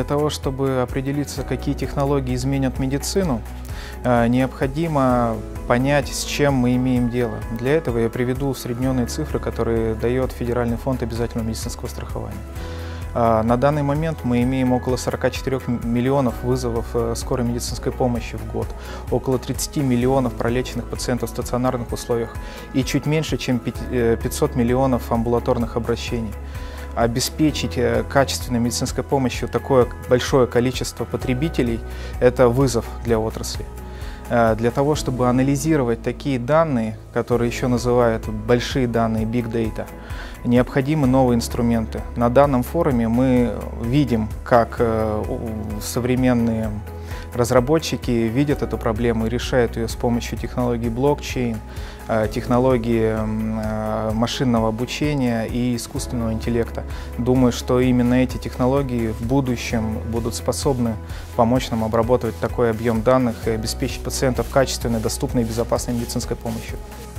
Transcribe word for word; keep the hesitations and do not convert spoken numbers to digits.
Для того, чтобы определиться, какие технологии изменят медицину, необходимо понять, с чем мы имеем дело. Для этого я приведу усредненные цифры, которые дает Федеральный фонд обязательного медицинского страхования. На данный момент мы имеем около сорока четырёх миллионов вызовов скорой медицинской помощи в год, около тридцати миллионов пролеченных пациентов в стационарных условиях и чуть меньше, чем пятьсот миллионов амбулаторных обращений. Обеспечить качественной медицинской помощью такое большое количество потребителей – это вызов для отрасли. Для того, чтобы анализировать такие данные, которые еще называют большие данные, big data, необходимы новые инструменты. На данном форуме мы видим, как современные разработчики видят эту проблему и решают ее с помощью технологий блокчейн, технологии машинного обучения и искусственного интеллекта. Думаю, что именно эти технологии в будущем будут способны помочь нам обрабатывать такой объем данных и обеспечить пациентов качественной, доступной и безопасной медицинской помощью.